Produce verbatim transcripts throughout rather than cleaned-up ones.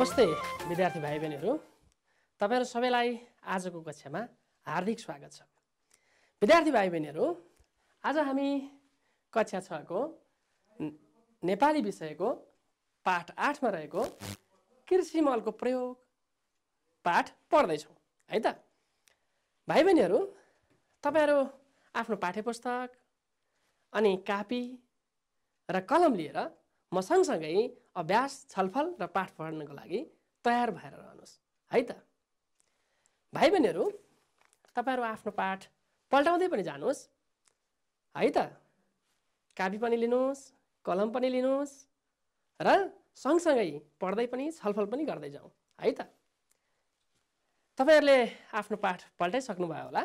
नमस्ते विद्यार्थी भाइ बहिनीहरू, तपाईहरु सबैलाई आजको कक्षामा हार्दिक स्वागत छ। विद्यार्थी भाइ बहिनीहरू, आज हामी कक्षा छ को नेपाली विषयको पाठ आठ मा रहेको कृषि मलको प्रयोग पाठ पढ्दै छौं है त। भाइ बहिनीहरू, तपाईहरु आफ्नो पाठ्यपुस्तक अनि कापी र कलम लिएर म सँगसँगै अभ्यास, छलफल र पाठ पढ्नको लागि तयार भएर रहनुहोस् है त। भाइ बहिनीहरू, तपाईहरु आफ्नो पाठ पल्टाउँदै पनि जानुहोस् है त। कापी पनि लिनुहोस्, कलम पनि लिनुहोस् र सँगसँगै पढ्दै पनि छलफल पनि गर्दै जाउँ है त। तपाईहरुले आफ्नो पाठ पल्टाइसक्नु भयो होला।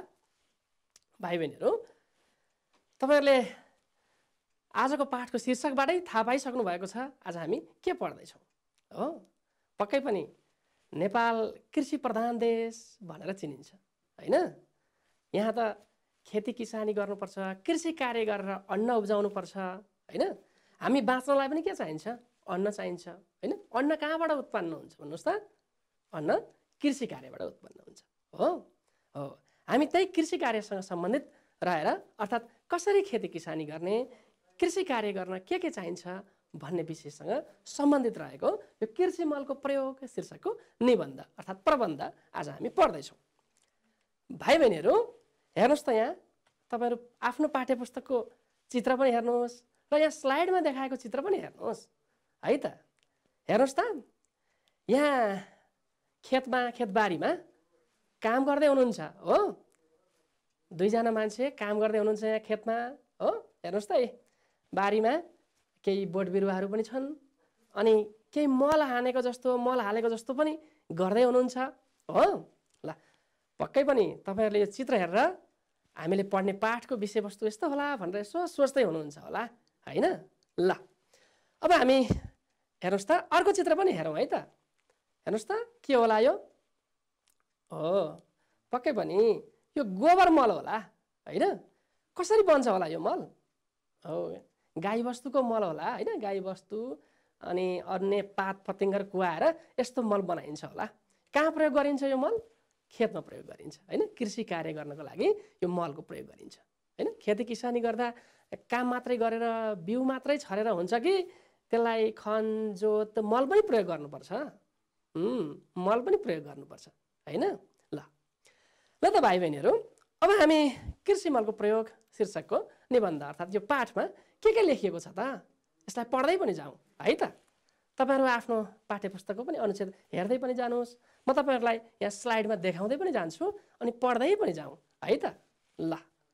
भाइ बहिनीहरू, तपाईहरुले आजको पाठको शीर्षकबाटै थाहा पाइसक्नु भएको छ आज हामी के पढ्दैछौँ हो। पक्कै पनि नेपाल कृषि प्रधान देश भनेर चिनिन्छ हैन। यहाँ त खेती किसानी गर्नुपर्छ, कृषि कार्य गरेर अन्न उब्जाउनु पर्छ हैन। हामी बाँच्नलाई पनि के चाहिन्छ? अन्न चाहिन्छ हैन। अन्न कहाँबाट उत्पन्न हुन्छ भन्नुस् त? अन्न कृषि कार्यबाट उत्पन्न हुन्छ हो। हो, हामी त्यही कृषि कार्यसँग सम्बन्धित रहेर अर्थात् कसरी खेती किसानी गर्ने, कृषि कार्य गर्न के के चाहिन्छ भन्ने विषयसँग सम्बन्धित रहेको यो कृषि मलको प्रयोग शीर्षकको निबन्ध अर्थात् प्रबन्ध आज हामी पढ्दैछौँ। भाइ बहिनीहरू, हेर्नुहोस् त, यहाँ तपाईहरु आफ्नो पाठ्यपुस्तकको चित्र पनि हेर्नुहोस् र यहाँ स्लाइडमा देखाएको चित्र पनि हेर्नुहोस् है त। हेर्नुहोस् त, यहाँ खेतमा खेतबारीमा काम गर्दै हुनुहुन्छ हो। दुईजना मान्छे काम गर्दै हुनुहुन्छ यहाँ खेतमा हो। हेर्नुहोस् त, बारीमा केही बोट बिरुवाहरू पनि छन् अनि केही मल हानेको जस्तो मल हालेको जस्तो पनि गर्दै हुनुहुन्छ हो। ल, पक्कै पनि तपाईहरुले यो चित्र हेरेर हामीले पढ्ने पाठको विषयवस्तु यस्तो होला भनेर यसो सोच्दै हुनुहुन्छ होला हैन। ल, अब हामी हेर्नुहोस् त अर्को चित्र पनि हेरौँ है त। हेर्नुहोस् त, के होला यो? हो, पक्कै पनि यो गोबर मल होला हैन। कसरी बन्छ होला यो मल? हो, गाईबस्तुको मल होला हैन। गाईबस्तु अनि अन्य पात पतिङ्गर कुहाएर यस्तो मल बनाइन्छ होला। कहाँ प्रयोग गरिन्छ यो मल? खेतमा प्रयोग गरिन्छ हैन। कृषि कार्य गर्नको लागि यो मलको प्रयोग गरिन्छ हैन। खेती किसानी गर्दा काम मात्रै गरेर बिउ मात्रै छरेर हुन्छ कि त्यसलाई खन जोत मल पनि प्रयोग गर्नुपर्छ? हुँ, मल पनि प्रयोग गर्नुपर्छ हैन। ल ल त भाइ बहिनीहरू, अब हामी कृषि मलको प्रयोग शीर्षकको निबन्ध अर्थात् यो पाठमा के के लेखिएको छ त यसलाई पढ्दै पनि जाउँ है त। तपाईहरु आफ्नो पाठ्यपुस्तकको पनि अनुच्छेद हेर्दै पनि जानुहोस्। म तपाईहरुलाई यहाँ स्लाइडमा देखाउँदै पनि जान्छु अनि पढ्दै पनि जाउँ है त। ल,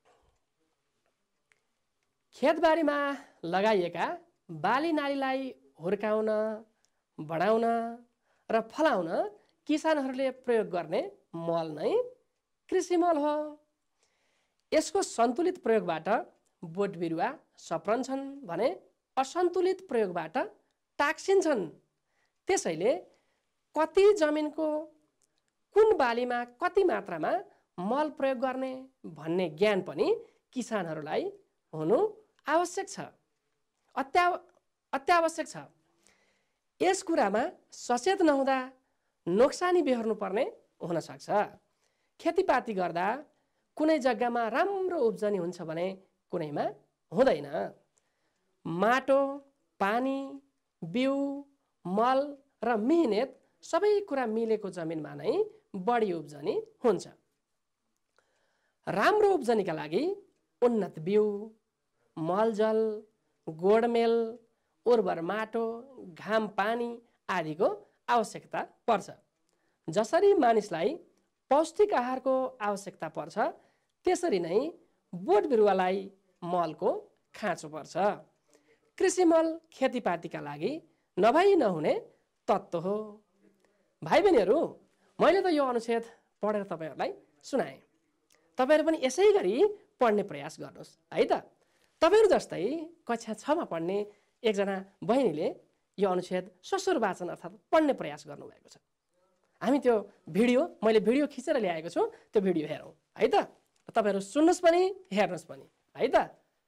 खेतबारीमा लगाइएका बाली नालीलाई हुर्काउन, बढाउन र फलाउन किसानहरूले प्रयोग गर्ने मल नै कृषि मल हो। यसको सन्तुलित प्रयोगबाट बोट बिरुवा सप्रन्छन् भने असन्तुलित प्रयोगबाट टाक्सिन्छन्। त्यसैले कति जमिनको कुन बालीमा कति मात्रामा मल प्रयोग गर्ने भन्ने ज्ञान पनि किसानहरूलाई हुनु आवश्यक छ, अत्या अत्यावश्यक छ। यस कुरामा सचेत नहुँदा नोक्सानी बेहोर्नु पर्ने हुन सक्छ। खेतीपाती गर्दा कुनै जग्गामा राम्रो उब्जनी हुन्छ भने कुनैमा हुँदैन। माटो, पानी, बिउ, मल र मेहनत सबै कुरा मिलेको जमिनमा नै बढी उब्जनी हुन्छ। राम्रो उब्जनीका लागि उन्नत बिउ, मलजल, गोडमेल, उर्वर माटो, घाम पानी आदिको आवश्यकता पर्छ। जसरी मानिसलाई पौष्टिक आहारको आवश्यकता पर्छ त्यसरी नै बोट बिरुवालाई मलको खाँचो पर्छ। कृषि मल खेतीपातीका लागि नभई नहुने तत्त्व हो। भाइ बहिनीहरू, मैले त यो अनुच्छेद पढेर तपाईहरुलाई सुनाएँ। तपाईहरु पनि यसै गरी पढ्ने प्रयास गर्नुहोस् है त। तपाईहरु जस्तै कक्षा छ मा पढ्ने एकजना बहिनीले यो अनुच्छेद ससुर वाचन अर्थात् पढ्ने प्रयास गर्नुभएको छ। हामी त्यो भिडियो मैले भिडियो खिचेर ल्याएको छु, त्यो भिडियो हेरौँ है त। तपाईहरु सुन्नुहोस् पनि हेर्नुहोस् पनि है त।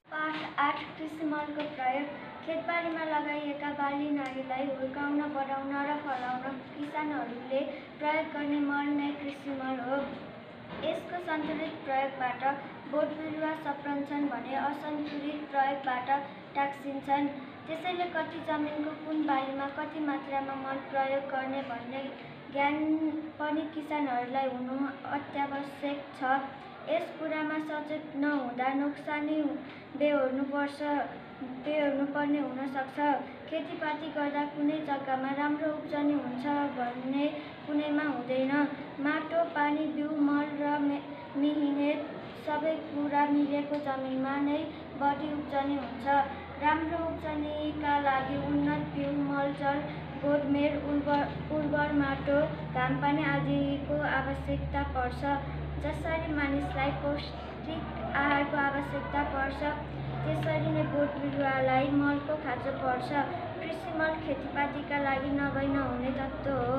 पाठ आठ कृषि मलको प्रयोग खेतबारीमा लगाइएका बाली नदीलाई हुर्काउन बढाउन र फलाउन किसानहरूले प्रयोग गर्ने मल नै कृषि मल हो। यसको सन्तुलित प्रयोगबाट बोट बिरुवा सप्रन्छन् भने असन्तुलित प्रयोगबाट टाक्सिन्छन्। त्यसैले कति जमिनको कुन बालीमा कति मात्रामा मल प्रयोग गर्ने भन्ने ज्ञान पनि किसानहरूलाई हुनु अत्यावश्यक छ। यस कुरामा सचेत नहुँदा नोक्सानी बेहोर्नुपर्छ बेहोर्नुपर्ने हुन सक्छ। खेतीपाती गर्दा कुनै जग्गामा राम्रो उब्जनी हुन्छ भन्ने कुनैमा हुँदैन। माटो, पानी, बिउ, मल र मिहिनेत सबै कुरा मिलेको जमिनमा नै बढी उब्जनी हुन्छ। राम्रो उब्जनीका लागि उन्नत बिउ, मलजल, गोडमेर, उर्वर उर्वर माटो, घामपानी आदिको आवश्यकता पर्छ। जसरी मानिसलाई पौष्टिक आहारको आवश्यकता पर्छ त्यसरी नै बोट बिरुवालाई मलको खाँचो पर्छ। कृषि मल खेतीपातीका लागि नभई नहुने तत्त्व हो।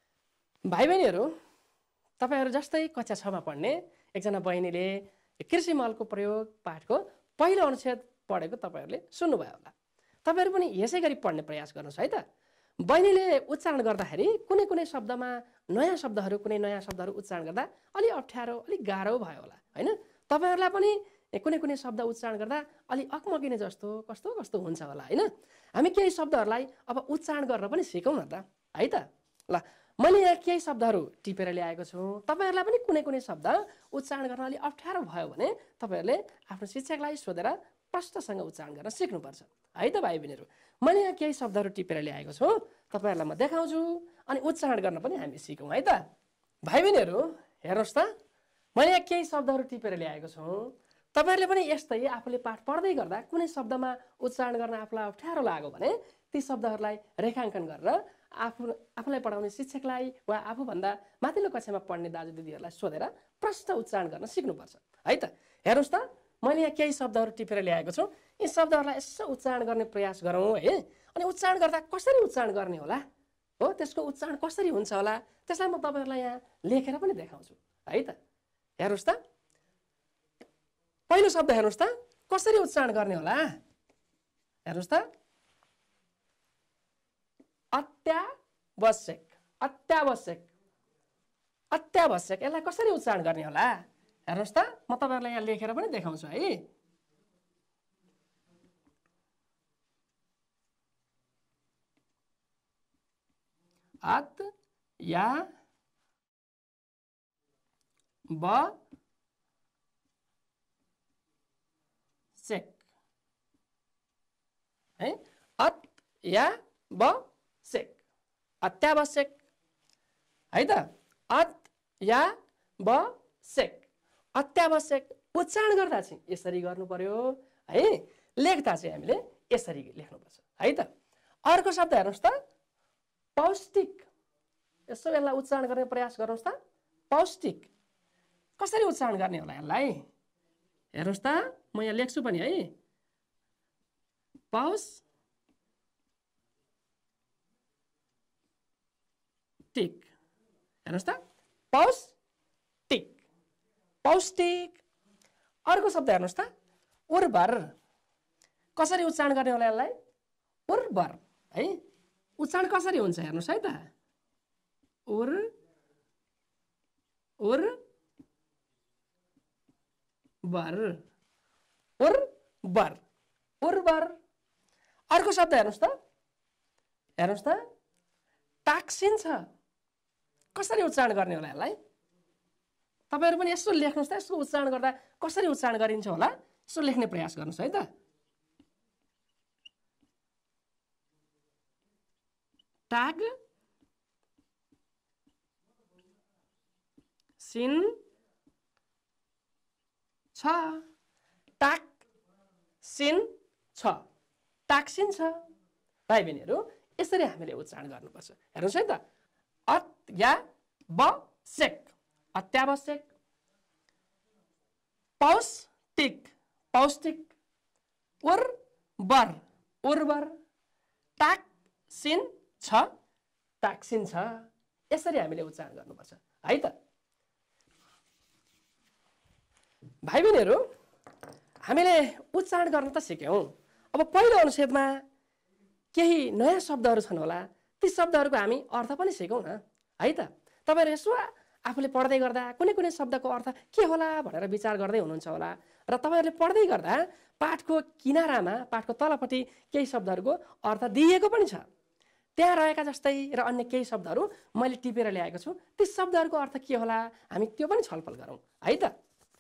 भाइ बहिनीहरू, तपाईँहरू जस्तै कक्षा छमा पढ्ने एकजना बहिनीले कृषि मलको प्रयोग पाठको पहिलो अनुच्छेद पढेको तपाईँहरूले सुन्नुभयो होला। तपाईँहरू पनि यसै गरी पढ्ने प्रयास गर्नुहोस् है त। बहिनीले उच्चारण गर्दाखेरि कुनै कुनै शब्दमा नयाँ शब्दहरू कुनै नयाँ शब्दहरू उच्चारण गर्दा अलि अप्ठ्यारो अलिक गाह्रो भयो होला होइन। तपाईँहरूलाई पनि कुनै कुनै शब्द उच्चारण गर्दा अलि अकमकिने जस्तो कस्तो कस्तो हुन्छ होला होइन। हामी केही शब्दहरूलाई अब उच्चारण गरेर पनि सिकौँ न त है त। ल मैले यहाँ केही शब्दहरू टिपेर ल्याएको छु। तपाईँहरूलाई पनि कुनै कुनै शब्द उच्चारण गर्न अलि अप्ठ्यारो भयो भने तपाईँहरूले आफ्नो शिक्षकलाई सोधेर प्रष्टसँग उच्चारण गर्न सिक्नुपर्छ है त भाइ बहिनीहरू। मैले यहाँ केही शब्दहरू टिपेर ल्याएको छु, तपाईँहरूलाई म देखाउँछु अनि उच्चारण गर्न पनि हामी सिकौँ है त। भाइ बहिनीहरू हेर्नुहोस् त, मैले यहाँ केही शब्दहरू टिपेर ल्याएको छु। तपाईँहरूले पनि यस्तै आफूले पाठ पढ्दै गर्दा कुनै शब्दमा उच्चारण गर्न आफूलाई अप्ठ्यारो लाग्यो भने ती शब्दहरूलाई रेखाङ्कन गरेर आफू आफूलाई पढाउने शिक्षकलाई वा आफूभन्दा माथिल्लो कक्षामा पढ्ने दाजुदिदीहरूलाई सोधेर प्रष्ट उच्चारण गर्न सिक्नुपर्छ है त। हेर्नुहोस् त, मैले यहाँ केही शब्दहरू टिपेर ल्याएको छु। यी शब्दहरूलाई यसो उच्चारण गर्ने प्रयास गरौँ है। अनि उच्चारण गर्दा कसरी उच्चारण गर्ने होला हो, त्यसको उच्चारण कसरी हुन्छ होला त्यसलाई म तपाईँहरूलाई यहाँ लेखेर पनि देखाउँछु है त। हेर्नुहोस् त, पहिलो शब्द हेर्नुहोस् त कसरी उच्चारण गर्ने होला। हेर्नुहोस् त, अत्यावश्यक अत्यावश्यक अत्यावश्यक यसलाई कसरी उच्चारण गर्ने होला। हेर्नुहोस् त, म तपाईँहरूलाई यहाँ लेखेर पनि देखाउँछु है। अत या ब सेक है, अत या ब सेक अत्यावश्यक है त। अत या ब सेक अत्यावश्यक उच्चारण गर्दा चाहिँ यसरी गर्नु पर्यो है, लेख्दा चाहिँ हामीले यसरी लेख्नुपर्छ है त। अर्को शब्द हेर्नुहोस् त, पौष्टिक। यसो यसलाई उच्चारण गर्ने प्रयास गर्नुहोस् त। पौष्टिक कसरी उच्चारण गर्ने होला यसलाई। हेर्नुहोस् त, म यहाँ लेख्छु पनि है। पौष्टिक हेर्नुहोस् त, पौष्टिक पौष्टिक। अर्को शब्द हेर्नुहोस् त, उर्वर। कसरी उच्चारण गर्ने होला यसलाई। उर्वर है, उच्चारण कसरी हुन्छ हेर्नुहोस् है त। उर उर वर उर्वर उर्वर। अर्को शब्द हेर्नुहोस् त, हेर्नुहोस् त, टाक्सिन्छ। कसरी उच्चारण गर्ने होला यसलाई। तपाईँहरू पनि यसो लेख्नुहोस् त, यसको उच्चारण गर्दा कसरी उच्चारण गरिन्छ होला यसो लेख्ने प्रयास गर्नुहोस् है त। टाग सिन छ टाक सिन छ टाक्सिन छ। भाइ बहिनीहरू यसरी हामीले उच्चारण गर्नुपर्छ। हेर्नुहोस् है त, अत या ब सेक अत्यावश्यक, पौष्टिक पौष्टिक, उर्वर उर्वर, टाक्सिन छ टाक्सिन छ। यसरी हामीले उच्चारण गर्नुपर्छ है त। भाइ बहिनीहरू हामीले उच्चारण गर्न त सिक्यौँ। अब पहिलो अनुच्छेदमा केही नयाँ शब्दहरू छन् होला, ती शब्दहरूको हामी अर्थ पनि सिकौँ न है त। तपाईँहरू यसो आफूले पढ्दै गर्दा कुनै कुनै शब्दको अर्थ के होला भनेर विचार गर्दै हुनुहुन्छ होला र तपाईँहरूले पढ्दै गर्दा पाठको किनारामा पाठको तलपट्टि केही शब्दहरूको अर्थ दिइएको पनि छ। त्यहाँ रहेका जस्तै र अन्य केही शब्दहरू मैले टिपेर ल्याएको छु, ती शब्दहरूको अर्थ के होला हामी त्यो पनि छलफल गरौँ है त।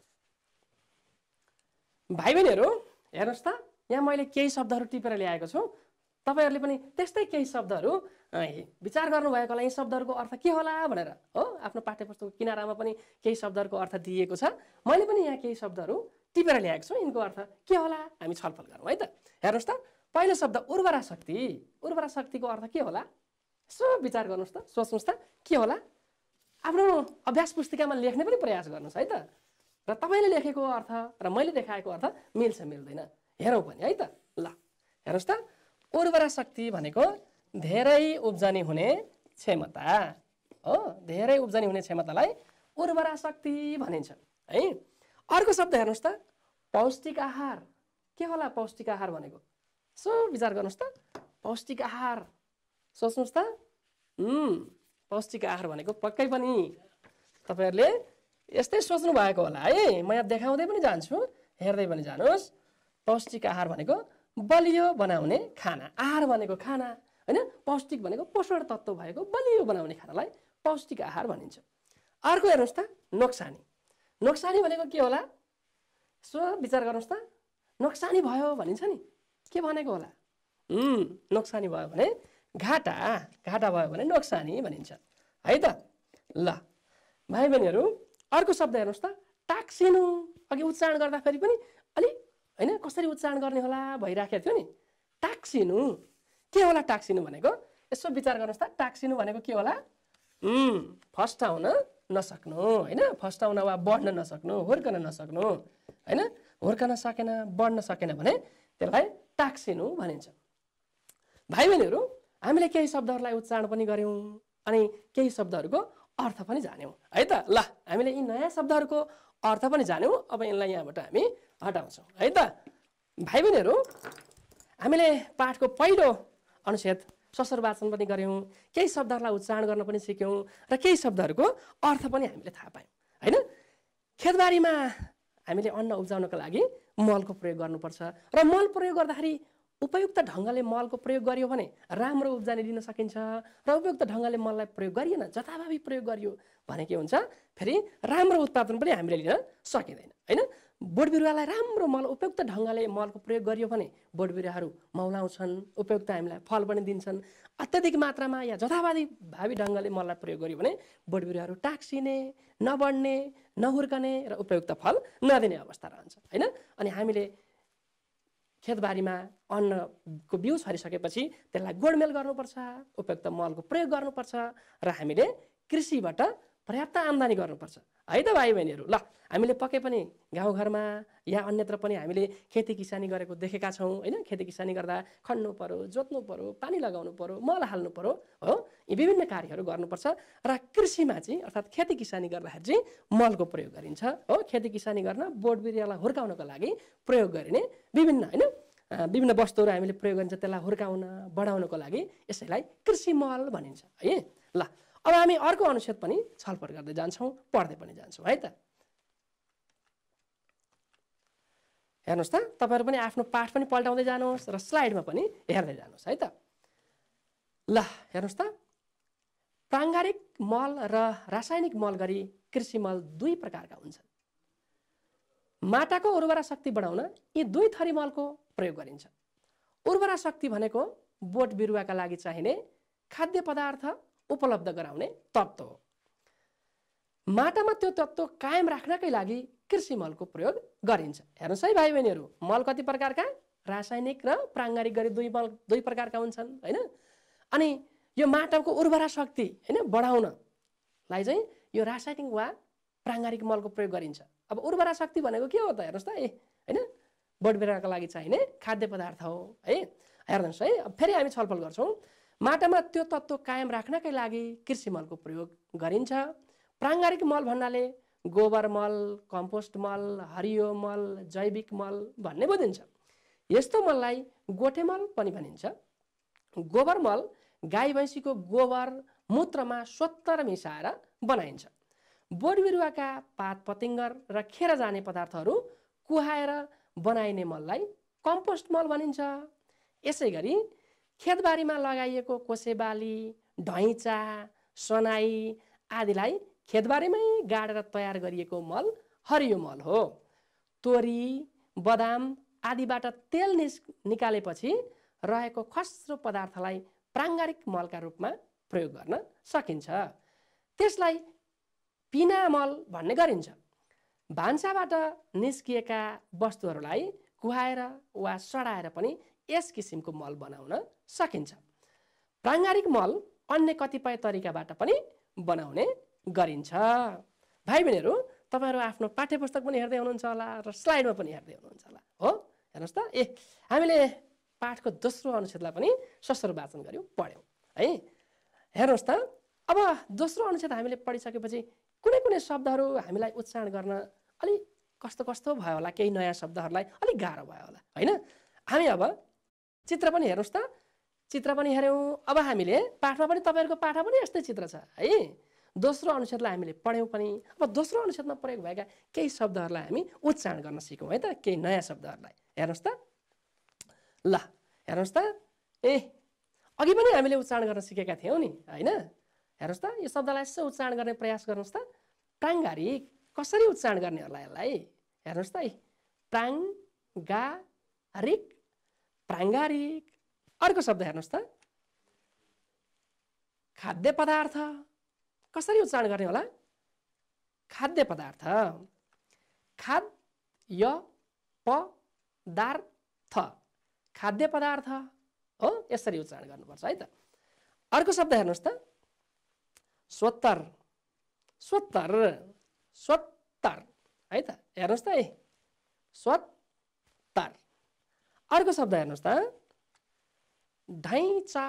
भाइ बहिनीहरू हेर्नुहोस् त, यहाँ मैले केही शब्दहरू टिपेर ल्याएको छु, तपाईँहरूले पनि त्यस्तै केही शब्दहरू विचार गर्नुभएको होला यी शब्दहरूको अर्थ के होला भनेर हो। आफ्नो पाठ्यपुस्तकको किनारामा पनि केही शब्दहरूको अर्थ दिएको छ, मैले पनि यहाँ केही शब्दहरू टिपेर ल्याएको छु, यिनको अर्थ के होला हामी छलफल गरौँ है त। हेर्नुहोस् त, पहिलो शब्द उर्वरा शक्ति। उर्वरा शक्तिको अर्थ के होला यसो विचार गर्नुहोस् त, सोच्नुहोस् त के होला। आफ्नो अभ्यास पुस्तिकामा लेख्ने पनि प्रयास गर्नुहोस् है त। र तपाईँले लेखेको अर्थ र मैले देखाएको अर्थ मिल्छ मिल्दैन हेरौँ पनि है त। ल हेर्नुहोस् त, उर्वरा शक्ति भनेको धेरै उब्जनी हुने क्षमता हो। धेरै उब्जनी हुने क्षमतालाई उर्वरा शक्ति भनिन्छ है। अर्को शब्द हेर्नुहोस् त, पौष्टिक आहार। के होला पौष्टिक आहार भनेको यसो विचार गर्नुहोस् त। पौष्टिक आहार सोच्नुहोस् त। उम् पौष्टिक आहार भनेको पक्कै पनि तपाईँहरूले यस्तै सोच्नु भएको होला है। म यहाँ देखाउँदै पनि जान्छु, हेर्दै पनि जानुहोस्। पौष्टिक आहार भनेको बलियो बनाउने खाना। आहार भनेको खाना होइन, पौष्टिक भनेको पोषण तत्त्व भएको बलियो बनाउने खानालाई पौष्टिक आहार भनिन्छ। अर्को हेर्नुहोस् त, नोक्सानी। नोक्सानी भनेको के होला यसो विचार गर्नुहोस् त। नोक्सानी भयो भनिन्छ नि, के भनेको होला। उम् नोक्सानी भयो भने घाटा, घाटा भयो भने नोक्सानी भनिन्छ है त। ल भाइ बहिनीहरू अर्को शब्द हेर्नुहोस् त, टाक्सिनु। अघि उच्चारण गर्दाखेरि पनि अलिक होइन कसरी उच्चारण गर्ने होला भइराखेको थियो नि। टाक्सिनु के होला टाक्सिनु भनेको यसो विचार गर्नुहोस् त। टाक्सिनु भनेको के होला, उम् फस्टाउन नसक्नु होइन, फस्टाउन वा बढ्न नसक्नु, हुर्कन नसक्नु होइन। हुर्कन सकेन बढ्न सकेन भने त्यसलाई टाक्सिनु भनिन्छ। भाइ बहिनीहरू हामीले केही शब्दहरूलाई उच्चारण पनि गऱ्यौँ अनि केही शब्दहरूको अर्थ पनि जान्यौँ है त। ल हामीले यी नयाँ शब्दहरूको अर्थ पनि जान्यौँ, अब यिनलाई यहाँबाट हामी हटाउँछौँ है त। भाइ बहिनीहरू हामीले पाठको पहिलो अनुच्छेद ससुर वाचन पनि गऱ्यौँ, केही शब्दहरूलाई उच्चारण गर्न पनि सिक्यौँ र केही शब्दहरूको अर्थ पनि हामीले थाहा पायौँ होइन। खेतबारीमा हामीले अन्न उब्जाउनको लागि मलको प्रयोग गर्नुपर्छ र मल प्रयोग गर्दाखेरि उपयुक्त ढङ्गले मलको प्रयोग गरियो भने राम्रो उब्जनी दिन सकिन्छ र उपयुक्त ढङ्गले मललाई प्रयोग गरिएन, जताभावी प्रयोग गरियो भने के हुन्छ फेरि राम्रो उत्पादन पनि हामीले लिन सकिँदैन होइन। बोट बिरुवालाई राम्रो मल उपयुक्त ढङ्गले मलको प्रयोग गरियो भने बोट बिरुवाहरू मौलाउँछन्, उपयुक्त हामीलाई फल पनि दिन्छन्। अत्याधिक मात्रामा या जथाभावी भावी ढङ्गले मललाई प्रयोग गरियो भने बोट बिरुवाहरू टाक्सिने, नबढ्ने, नहुर्कने र उपयुक्त फल नदिने अवस्था रहन्छ होइन। अनि हामीले खेतबारीमा अन्नको बिउ छरिसकेपछि त्यसलाई गोडमेल गर्नुपर्छ, उपयुक्त मलको प्रयोग गर्नुपर्छ र हामीले कृषिबाट पर्याप्त आम्दानी गर्नुपर्छ है त भाइ बहिनीहरू। ल हामीले पक्कै पनि गाउँघरमा या अन्यत्र पनि हामीले खेती किसानी गरेको देखेका छौँ होइन। खेती किसानी गर्दा खन्नु पर्यो, जोत्नु पर्यो, पानी लगाउनु पर्यो, मल हाल्नु पर्यो हो। यी विभिन्न कार्यहरू गर्नुपर्छ र कृषिमा चाहिँ अर्थात् खेती किसानी गर्दाखेरि चाहिँ मलको प्रयोग गरिन्छ हो। खेती किसानी गर्न बोट बिरुवालाई हुर्काउनको लागि प्रयोग गरिने विभिन्न होइन विभिन्न वस्तुहरू हामीले प्रयोग गरिन्छ, त्यसलाई हुर्काउन बढाउनको लागि यसैलाई कृषि मल भनिन्छ है। ल अब हामी अर्को अनुच्छेद पनि छलफल गर्दै जान्छौँ, पढ्दै पनि जान्छौँ है त। हेर्नुहोस् त, तपाईँहरू पनि आफ्नो पाठ पनि पल्टाउँदै जानुहोस् र स्लाइडमा पनि हेर्दै जानुहोस् है त। ल हेर्नुहोस् त, प्राङ्गारिक मल र रासायनिक मल गरी कृषि मल दुई प्रकारका हुन्छन्। माटाको उर्वरा शक्ति बढाउन यी दुई थरी मलको प्रयोग गरिन्छ। उर्वरा शक्ति भनेको बोट बिरुवाका लागि चाहिने खाद्य पदार्थ उपलब्ध गराउने तत्त्व हो। माटामा त्यो तत्त्व कायम राख्नकै लागि कृषि मलको प्रयोग गरिन्छ। हेर्नुहोस् है भाइ बहिनीहरू, मल कति प्रकारका, रासायनिक र प्राङ्गारिक गरी दुई मल दुई प्रकारका हुन्छन् होइन। अनि यो माटाको उर्वरा शक्ति होइन बढाउनलाई चाहिँ यो रासायनिक वा प्राङ्गारिक मलको प्रयोग गरिन्छ। अब उर्वरा शक्ति भनेको के हो त हेर्नुहोस् त, ए होइन बोट बिरुवाका लागि चाहिने खाद्य पदार्थ हो है। हेर्नुहोस् है, फेरि हामी छलफल गर्छौँ। माटामा त्यो तत्त्व कायम राख्नकै लागि कृषि मलको प्रयोग गरिन्छ। प्राङ्गारिक मल भन्नाले गोबर मल, कम्पोस्ट मल, हरियो मल, जैविक मल भन्ने बुझिन्छ। यस्तो मललाई गोठे मल पनि भनिन्छ। गोबर मल गाई भैँसीको गोबर मूत्रमा स्वत्तर मिसाएर बनाइन्छ। बोट बिरुवाका पात पतिङ्गर र खेर जाने पदार्थहरू कुहाएर बनाइने मललाई कम्पोस्ट मल भनिन्छ। यसै गरी खेतबारीमा लगाइएको कोसेबाली, ढैँचा, सनाई आदिलाई खेतबारीमै गाडेर तयार गरिएको मल हरियो मल हो। तोरी, बदाम आदिबाट तेल निस निकालेपछि रहेको खस्रो पदार्थलाई प्राङ्गारिक मलका रूपमा प्रयोग गर्न सकिन्छ। त्यसलाई पिना मल भन्ने गरिन्छ। भान्साबाट निस्किएका वस्तुहरूलाई कुहाएर वा सडाएर पनि यस किसिमको मल बनाउन सकिन्छ। प्राङ्गारिक मल अन्य कतिपय तरिकाबाट पनि बनाउने गरिन्छ। भाइ बहिनीहरू, तपाईँहरू आफ्नो पाठ्य पुस्तक पनि हेर्दै हुनुहुन्छ होला र स्लाइडमा पनि हेर्दै हुनुहुन्छ होला, हो? हेर्नुहोस् त, ए हामीले पाठको दोस्रो अनुच्छेदलाई पनि सस्रो वाचन गऱ्यौँ, पढ्यौँ है। हेर्नुहोस् त, अब दोस्रो अनुच्छेद हामीले पढिसकेपछि कुनै कुनै शब्दहरू हामीलाई उच्चारण गर्न अलि कस्तो कस्तो भयो होला, केही नयाँ शब्दहरूलाई अलिक गाह्रो भयो होला, होइन? हामी अब चित्र पनि हेर्नुहोस् त, चित्र पनि हेऱ्यौँ। अब हामीले पाठमा पनि तपाईँहरूको पाठमा पनि यस्तै चित्र छ है। दोस्रो अनुच्छेदलाई हामीले पढ्यौँ पनि। अब दोस्रो अनुच्छेदमा प्रयोग भएका केही शब्दहरूलाई हामी उच्चारण गर्न सिकौँ है त, केही नयाँ शब्दहरूलाई। हेर्नुहोस् त, ल हेर्नुहोस् त, ए अघि पनि हामीले उच्चारण गर्न सिकेका थियौँ नि, होइन? हेर्नुहोस् त, यो शब्दलाई यसो उच्चारण गर्ने प्रयास गर्नुहोस् त। प्राङ्गारिक कसरी उच्चारण गर्ने होला यसलाई? हेर्नुहोस् त, प्राङ्गारिक, प्राङ्गारिक। अर्को शब्द हेर्नुहोस् त, खाद्य पदार्थ कसरी उच्चारण गर्ने होला? खाद्य पदार्थ, खाद्य पदार्थ, खाद्य पदार्थ हो, यसरी उच्चारण गर्नुपर्छ है त। अर्को शब्द हेर्नुहोस् त, स्वत्तर, स्वत्तर, स्वत्तर है त। हेर्नुहोस् त, ए स्वत्तर। अर्को शब्द हेर्नुहोस् त, ढैँचा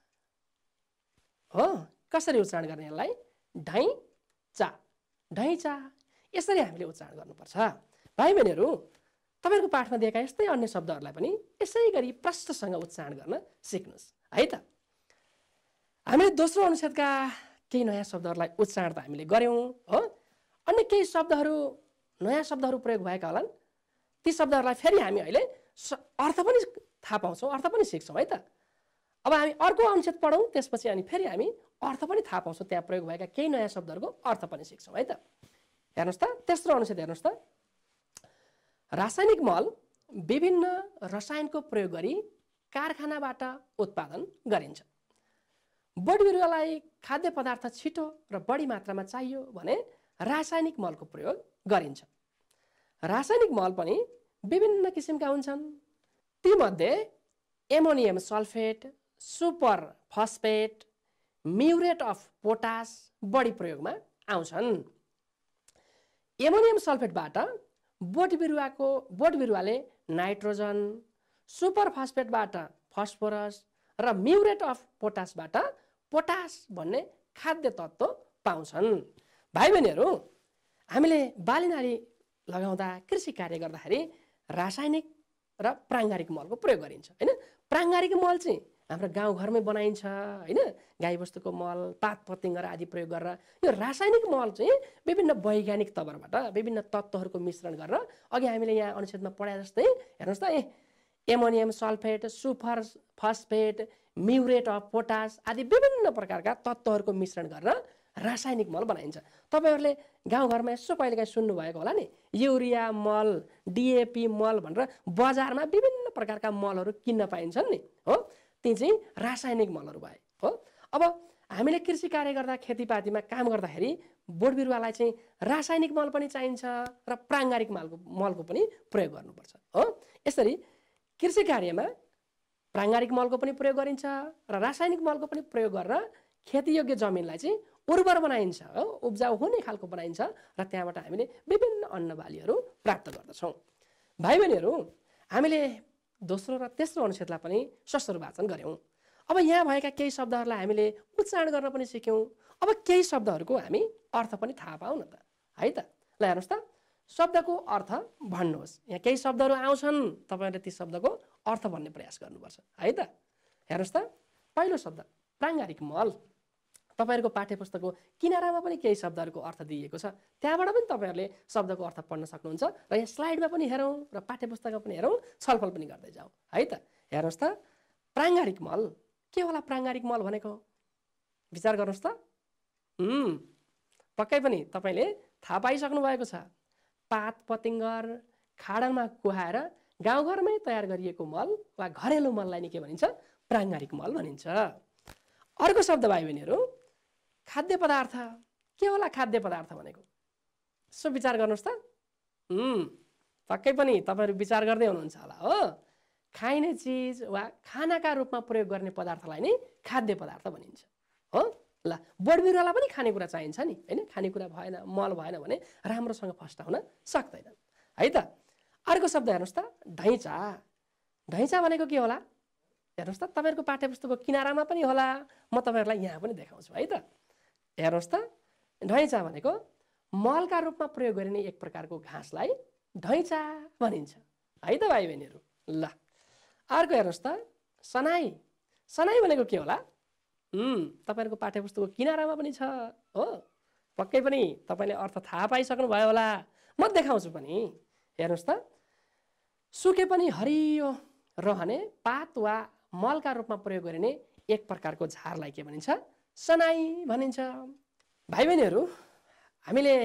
हो, कसरी उच्चारण गर्ने यसलाई? ढैँचा, ढैँचा। यसरी हामीले उच्चारण गर्नुपर्छ। भाइ बहिनीहरू, तपाईँहरूको पाठमा दिएका यस्तै अन्य शब्दहरूलाई पनि यसै गरी प्रष्टसँग उच्चारण गर्न सिक्नुहोस् है त। हामीले दोस्रो अनुच्छेदका केही नयाँ शब्दहरूलाई उच्चारण त हामीले गऱ्यौँ हो। अन्य केही शब्दहरू, नयाँ शब्दहरू प्रयोग भएका होलान्। ती शब्दहरूलाई फेरि हामी अहिले अर्थ पनि थाहा पाउँछौँ, अर्थ पनि सिक्छौँ है त। अब हामी अर्को अनुच्छेद पढौँ, त्यसपछि अनि फेरि हामी अर्थ पनि थाहा पाउँछौँ, त्यहाँ प्रयोग भएका केही नयाँ शब्दहरूको अर्थ पनि सिक्छौँ है त। हेर्नुहोस् त, तेस्रो अनुच्छेद हेर्नुहोस् त, रासायनिक मल विभिन्न रसायनको प्रयोग गरी कारखानाबाट उत्पादन गरिन्छ। बोट बिरुवालाई खाद्य पदार्थ छिटो र बढी मात्रामा चाहियो भने रासायनिक मलको प्रयोग गरिन्छ। रासायनिक मल पनि विभिन्न किसिमका हुन्छन्। तीमध्ये ammonium sulphate, super phosphate, muriate of potash बढी प्रयोगमा आउँछन्। एमोनियम सल्फेटबाट बोट बिरुवाको बोट बिरुवाले नाइट्रोजन, सुपर फस्फेटबाट फस्फोरस र म्युरेट अफ पोटासबाट पोटास भन्ने खाद्य तत्त्व पाउँछन्। भाइ बहिनीहरू, हामीले बाली नाली लगाउँदा, कृषि कार्य गर्दाखेरि रासायनिक र प्राङ्गारिक मलको प्रयोग गरिन्छ होइन। प्राङ्गारिक मल चाहिँ हाम्रो गाउँघरमै बनाइन्छ होइन, गाईबस्तुको मल, पात पतिङ्गर आदि प्रयोग गरेर। यो रासायनिक मल चाहिँ विभिन्न वैज्ञानिक तवरबाट विभिन्न तत्त्वहरूको मिश्रण गरेर, अघि हामीले यहाँ अनुच्छेदमा पढाए जस्तै हेर्नुहोस् त, ए ammonium sulphate, super phosphate, muriate of potash आदि विभिन्न प्रकारका तत्त्वहरूको मिश्रण गरेर रासायनिक मल बनाइन्छ। तपाईँहरूले गाउँघरमा यसो कहिलेकाहीँ सुन्नुभएको होला नि, युरिया मल, डिएपी मल भनेर बजारमा विभिन्न प्रकारका मलहरू किन्न पाइन्छन् नि, हो। ती चाहिँ रासायनिक मलहरू भए हो। अब हामीले कृषि कार्य गर्दा, खेतीपातीमा काम गर्दाखेरि बोट बिरुवालाई चाहिँ रासायनिक मल पनि चाहिन्छ र प्राङ्गारिक मलको मलको पनि प्रयोग गर्नुपर्छ हो। यसरी कृषि कार्यमा प्राङ्गारिक मलको पनि प्रयोग गरिन्छ र रासायनिक मलको पनि प्रयोग गरेर खेतीयोग्य जमिनलाई चाहिँ उर्वर बनाइन्छ हो, उब्जाउ हुने खालको बनाइन्छ र त्यहाँबाट हामीले विभिन्न अन्न बालीहरू प्राप्त गर्दछौँ। भाइ बहिनीहरू, हामीले दोस्रो र तेस्रो अनुच्छेदलाई पनि सस्रो वाचन गऱ्यौँ। अब यहाँ भएका केही शब्दहरूलाई हामीले उच्चारण गर्न पनि सिक्यौँ। अब केही शब्दहरूको हामी अर्थ पनि थाहा पाऊँ न त है त। ल हेर्नुहोस् त शब्दको अर्थ भन्नुहोस्। यहाँ केही शब्दहरू आउँछन्, तपाईँहरूले ती शब्दको अर्थ भन्ने प्रयास गर्नुपर्छ है त। हेर्नुहोस् त पहिलो शब्द प्राङ्गारिक मल। तपाईँहरूको पाठ्यपुस्तकको किनारामा पनि केही शब्दहरूको अर्थ दिइएको छ, त्यहाँबाट पनि तपाईँहरूले शब्दको अर्थ पढ्न सक्नुहुन्छ र यहाँ स्लाइडमा पनि हेरौँ र पाठ्यपुस्तकमा पनि हेरौँ, छलफल पनि गर्दै जाउँ है त। हेर्नुहोस् त प्राङ्गारिक मल के होला? प्राङ्गारिक मल भनेको विचार गर्नुहोस् त। हुँ पक्कै पनि तपाईँले थाहा पाइसक्नु भएको छ। पात पतिङ्गर खाडलमा कुहाएर गाउँघरमै तयार गरिएको मल वा घरेलु मललाई नै के भनिन्छ? प्राङ्गारिक मल भनिन्छ। अर्को शब्द भाइ बहिनीहरू खाद्य पदार्थ। के होला खाद्य पदार्थ भनेको? यसो विचार गर्नुहोस् त। हुँ पक्कै पनि तपाईँहरू विचार गर्दै हुनुहुन्छ होला हो। खाइने चिज वा खानाका रूपमा प्रयोग गर्ने पदार्थलाई नै खाद्य पदार्थ भनिन्छ हो। ल बोट बिरुवालाई पनि खानेकुरा चाहिन्छ नि होइन। खानेकुरा भएन, मल भएन भने राम्रोसँग फस्टाउन सक्दैन है त। अर्को शब्द हेर्नुहोस् त ढैँचा। ढैँचा भनेको के होला? हेर्नुहोस् त तपाईँहरूको पाठ्यपुस्तकको किनारामा पनि होला, म तपाईँहरूलाई यहाँ पनि देखाउँछु है त। हेर्नुहोस् त ढैँचा भनेको मलका रूपमा प्रयोग गरिने एक प्रकारको घाँसलाई ढैँचा भनिन्छ है त भाइ बहिनीहरू। ल अर्को हेर्नुहोस् त सनाई। सनाई भनेको के होला? हुँ तपाईँहरूको पाठ्यपुस्तकको किनारामा पनि छ हो। पक्कै पनि तपाईँले अर्थ थाहा पाइसक्नु भयो होला, म देखाउँछु पनि। हेर्नुहोस् त सुके पनि हरियो रहने पात वा मलका रूपमा प्रयोग गरिने एक प्रकारको झारलाई के भनिन्छ? सनाई भनिन्छ। भाइ बहिनीहरू हामीले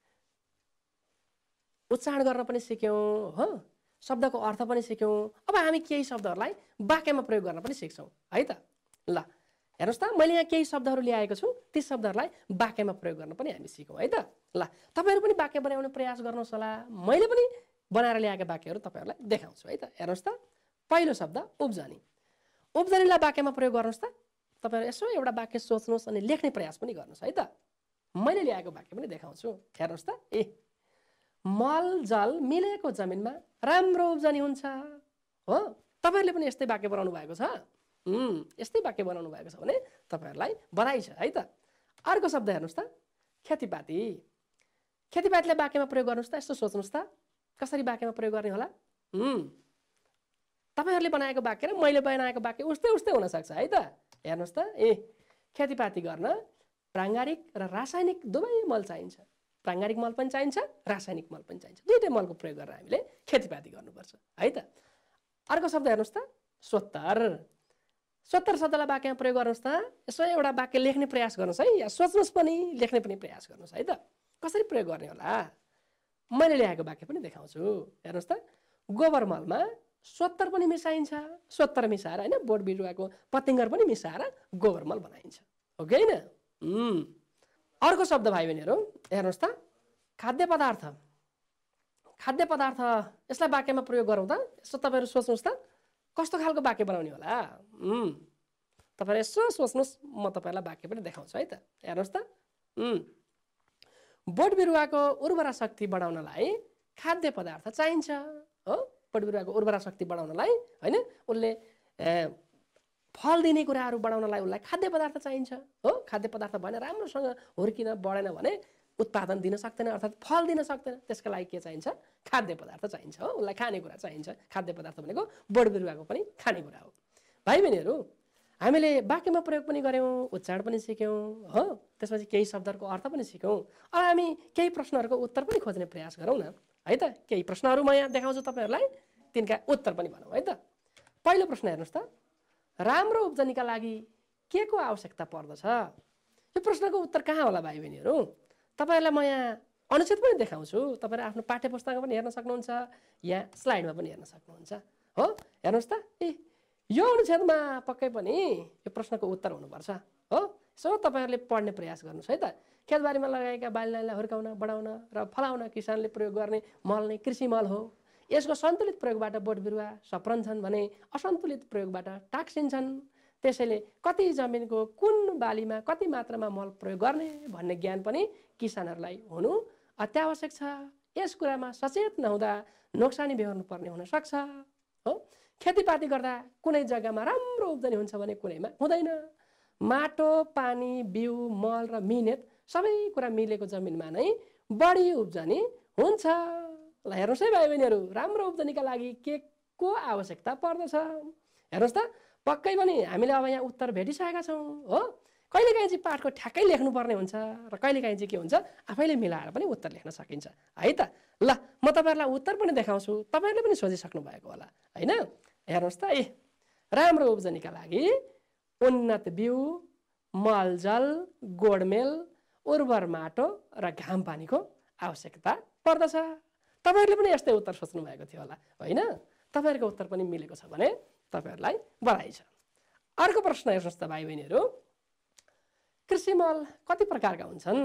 उच्चारण गर्न पनि सिक्यौँ हो, शब्दको अर्थ पनि सिक्यौँ। अब हामी केही शब्दहरूलाई वाक्यमा प्रयोग गर्न पनि सिक्छौँ है त। ल हेर्नुहोस् त मैले यहाँ केही शब्दहरू ल्याएको छु, ती शब्दहरूलाई वाक्यमा प्रयोग गर्न पनि हामी सिकौँ है त। ल तपाईँहरू पनि वाक्य बनाउने प्रयास गर्नुहोस् होला। मैले पनि बनाएर ल्याएका वाक्यहरू तपाईँहरूलाई देखाउँछु है त। हेर्नुहोस् त पहिलो शब्द उब्जनी। उब्जनीलाई वाक्यमा प्रयोग गर्नुहोस् त। तपाईँहरू यसो एउटा वाक्य सोच्नुहोस् अनि लेख्ने प्रयास पनि गर्नुहोस् है त। मैले ल्याएको वाक्य पनि देखाउँछु। हेर्नुहोस् त ए मल जल मिलेको जमिनमा राम्रो उब्जनी हुन्छ हो। तपाईँहरूले पनि यस्तै वाक्य बनाउनु भएको छ। हुँ यस्तै वाक्य बनाउनु भएको छ भने तपाईँहरूलाई बधाई छ है त। अर्को शब्द हेर्नुहोस् त खेतीपाती। खेतीपातीलाई वाक्यमा प्रयोग गर्नुहोस् त। यसो सोच्नुहोस् त कसरी वाक्यमा प्रयोग गर्ने होला? हुँ तपाईँहरूले बनाएको वाक्य र मैले बनाएको वाक्य उस्तै उस्तै हुनसक्छ है त। हेर्नुहोस् त ए खेतीपाती गर्न प्राङ्गारिक र रासायनिक दुवै मल चाहिन्छ। प्राङ्गारिक मल पनि चाहिन्छ, रासायनिक मल पनि चाहिन्छ। दुईटै मलको प्रयोग गरेर हामीले खेतीपाती गर्नुपर्छ है त। अर्को शब्द हेर्नुहोस् त सोत्तर। सोत्तर शब्दलाई वाक्यमा प्रयोग गर्नुहोस् त। यसो एउटा वाक्य लेख्ने प्रयास गर्नुहोस् है, या सोच्नुहोस् पनि लेख्ने पनि प्रयास गर्नुहोस् है त। कसरी प्रयोग गर्ने होला? मैले ल्याएको वाक्य पनि देखाउँछु। हेर्नुहोस् त गोबर मलमा सोत्तर पनि मिसाइन्छ। सोत्तर मिसाएर होइन बोट बिरुवाको पतिङ्गर पनि मिसाएर गोबर मल बनाइन्छ हो कि होइन? अर्को शब्द भाइ बहिनीहरू हेर्नुहोस् त खाद्य पदार्थ। खाद्य पदार्थ यसलाई वाक्यमा प्रयोग गरौँ त। यसो तपाईँहरू सोच्नुहोस् त कस्तो खालको वाक्य बनाउने होला? तपाईँहरू यसो सोच्नुहोस्, म तपाईँहरूलाई वाक्य पनि देखाउँछु है त। हेर्नुहोस् त बोट बिरुवाको उर्वरा शक्ति बढाउनलाई खाद्य पदार्थ चाहिन्छ हो। बोट बिरुवाको उर्वरा शक्ति बढाउनलाई होइन उसले फल दिने कुराहरू बढाउनलाई उसलाई खाद्य पदार्थ चाहिन्छ हो। खाद्य पदार्थ भएन राम्रोसँग हुर्किन बढेन भने उत्पादन दिन सक्दैन, अर्थात् फल दिन सक्दैन। त्यसको लागि के चाहिन्छ? खाद्य पदार्थ चाहिन्छ हो। उसलाई खानेकुरा चाहिन्छ। खाद्य पदार्थ भनेको बोट बिरुवाको पनि खानेकुरा हो। भाइ बहिनीहरू हामीले वाक्यमा प्रयोग पनि गऱ्यौँ, उच्चारण पनि सिक्यौँ हो। त्यसपछि केही शब्दहरूको अर्थ पनि सिक्यौँ। अब हामी केही प्रश्नहरूको उत्तर पनि खोज्ने प्रयास गरौँ न है त। केही प्रश्नहरू म यहाँ देखाउँछु तपाईँहरूलाई, तिनका उत्तर पनि भनौँ है त। पहिलो प्रश्न हेर्नुहोस् त राम्रो उब्जनीका लागि के को आवश्यकता पर्दछ? यो प्रश्नको उत्तर कहाँ होला भाइ बहिनीहरू? तपाईँहरूलाई म यहाँ अनुच्छेद पनि देखाउँछु। तपाईँहरू आफ्नो पाठ्य पुस्तकमा पनि हेर्न सक्नुहुन्छ, यहाँ स्लाइडमा पनि हेर्न सक्नुहुन्छ हो। हेर्नुहोस् त ए यो अनुच्छेदमा पक्कै पनि यो प्रश्नको उत्तर हुनुपर्छ हो। सो तपाईँहरूले पढ्ने प्रयास गर्नुहोस् है त। खेतबारीमा लगाएका बालीलाई हुर्काउन बढाउन र फलाउन किसानले प्रयोग गर्ने मल नै कृषि मल हो। यसको सन्तुलित प्रयोगबाट बोट बिरुवा सप्रन्छन् भने असन्तुलित प्रयोगबाट टाक्सिन्छन्। त्यसैले कति जमिनको कुन बालीमा कति मात्रामा मल प्रयोग गर्ने भन्ने ज्ञान पनि किसानहरूलाई हुनु अत्यावश्यक छ। यस कुरामा सचेत नहुँदा नोक्सानी बेहोर्नु पर्ने हुन सक्छ हो। खेतीपाती गर्दा कुनै जग्गामा राम्रो उब्जनी हुन्छ भने कुनैमा हुँदैन। माटो, पानी, बिउ, मल र मिहिनेत सबै कुरा मिलेको जमिनमा नै बढी उब्जनी हुन्छ। ल हेर्नुहोस् है भाइ बहिनीहरू, राम्रो उब्जनीका लागि के को आवश्यकता पर्दछ हेर्नुहोस् त। पक्कै पनि हामीले अब यहाँ उत्तर भेटिसकेका छौँ हो। कहिलेकाहीँ चाहिँ पाठको ठ्याक्कै लेख्नुपर्ने हुन्छ र कहिलेकाहीँ चाहिँ के हुन्छ आफैले मिलाएर पनि उत्तर लेख्न सकिन्छ है त। ल म तपाईँहरूलाई उत्तर पनि देखाउँछु, तपाईँहरूले पनि सोचिसक्नु भएको होला होइन। हेर्नुहोस् त, ए राम्रो उब्जनीका लागि उन्नत बिउ, मलजल, गोडमेल, उर्वर माटो र घाम पानीको आवश्यकता पर्दछ। तपाईँहरूले पनि यस्तै उत्तर सोच्नु भएको थियो होला होइन। तपाईँहरूको उत्तर पनि मिलेको छ भने तपाईँहरूलाई बधाई छ। अर्को प्रश्न हेर्नुहोस् त भाइ बहिनीहरू, कृषि मल कति प्रकारका हुन्छन्?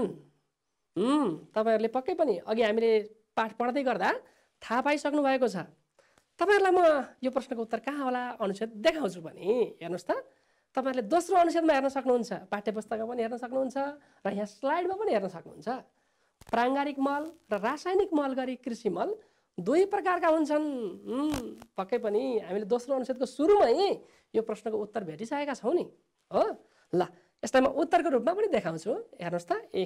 तपाईँहरूले पक्कै पनि अघि हामीले पाठ पढ्दै गर्दा थाहा पाइसक्नु भएको छ। तपाईँहरूलाई म यो प्रश्नको उत्तर कहाँ होला अनुच्छेद देखाउँछु पनि। हेर्नुहोस् त, तपाईँहरूले दोस्रो अनुच्छेदमा हेर्न सक्नुहुन्छ, पाठ्य पुस्तकमा पनि हेर्न सक्नुहुन्छ र यहाँ स्लाइडमा पनि हेर्न सक्नुहुन्छ। प्राङ्गारिक मल र रासायनिक मल गरी कृषि मल दुई प्रकारका हुन्छन्। पक्कै पनि हामीले दोस्रो अनुच्छेदको सुरुमै यो प्रश्नको उत्तर भेटिसकेका छौँ नि हो। ल यसलाई म उत्तरको रूपमा पनि देखाउँछु। हेर्नुहोस् त, ए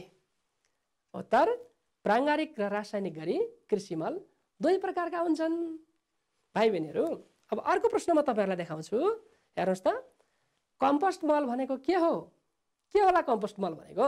उत्तर प्राङ्गारिक र रासायनिक गरी कृषि मल दुई प्रकारका हुन्छन्। भाइ बहिनीहरू, अब अर्को प्रश्न म तपाईँहरूलाई देखाउँछु। हेर्नुहोस् त, कम्पोस्ट मल भनेको के हो? के होला कम्पोस्ट मल भनेको?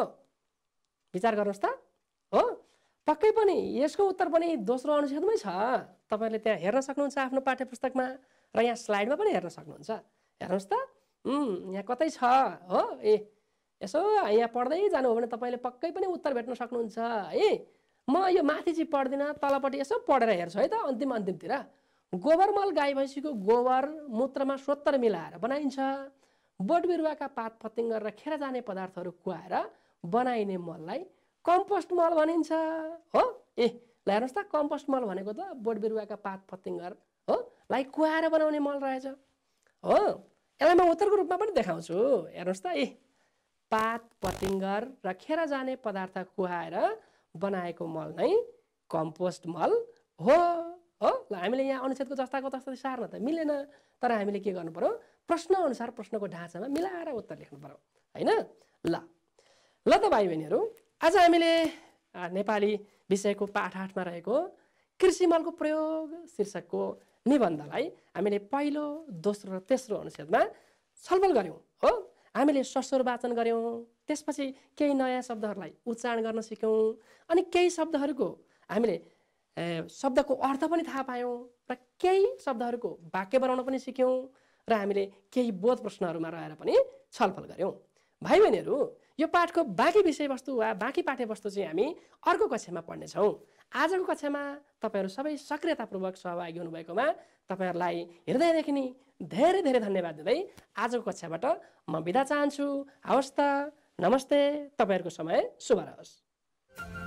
विचार गर्नुहोस् त हो। पक्कै पनि यसको उत्तर पनि दोस्रो अनुच्छेदमै छ। तपाईँहरूले त्यहाँ हेर्न सक्नुहुन्छ आफ्नो पाठ्य पुस्तकमा र यहाँ स्लाइडमा पनि हेर्न सक्नुहुन्छ। हेर्नुहोस् त, यहाँ कतै छ हो। ए यसो यहाँ पढ्दै जानु हो भने तपाईँले पक्कै पनि उत्तर भेट्न सक्नुहुन्छ है। म यो माथि चाहिँ पढ्दिनँ, तलपट्टि यसो पढेर हेर्छु है त अन्तिम अन्तिमतिर। गोबर मल गाई भैँसीको गोबर मूत्रमा सोत्तर मिलाएर बनाइन्छ। बोट बिरुवाका पात पतिङ्ग र खेर जाने पदार्थहरू कुहाएर बनाइने मललाई कम्पोस्ट मल भनिन्छ हो। ए ल हेर्नुहोस् त, कम्पोस्ट मल भनेको त बोट बिरुवाका पात पतिङ्ग हो लाई कुहाएर बनाउने मल रहेछ हो। यसलाई म उत्तरको रूपमा पनि देखाउँछु। हेर्नुहोस् त, ए पात पतिङ्ग र खेर जाने पदार्थ कुहाएर बनाएको मल नै कम्पोस्ट मल हो हो। ल हामीले यहाँ अनुच्छेदको जस्ताको तस्तै सार्न त मिलेन, तर हामीले के गर्नु पर्यो, प्रश्न अनुसार प्रश्नको ढाँचामा मिलाएर उत्तर लेख्नु पर्यो होइन। ल ल त भाइ बहिनीहरू, आज हामीले नेपाली विषयको पाठ आठमा रहेको कृषि मलको प्रयोग शीर्षकको निबन्धलाई हामीले पहिलो, दोस्रो र तेस्रो अनुच्छेदमा छलफल गऱ्यौँ हो। हामीले स्वस्वर वाचन गऱ्यौँ, त्यसपछि केही नयाँ शब्दहरूलाई उच्चारण गर्न सिक्यौँ, अनि केही शब्दहरूको हामीले शब्दको अर्थ पनि थाहा पायौँ र केही शब्दहरूको वाक्य बनाउन पनि सिक्यौँ र हामीले केही बोध प्रश्नहरूमा रहेर पनि छलफल गऱ्यौँ। भाइ बहिनीहरू, यो पाठको बाँकी विषयवस्तु वा बाँकी पाठ्यवस्तु चाहिँ हामी अर्को कक्षामा पढ्नेछौँ। आजको कक्षामा तपाईँहरू सबै सक्रियतापूर्वक सहभागी हुनुभएकोमा तपाईँहरूलाई हृदयदेखि नै धेरै धेरै धन्यवाद दिँदै आजको कक्षाबाट म बिदा चाहन्छु। हवस् त, नमस्ते। तपाईँहरूको समय शुभ रहोस्।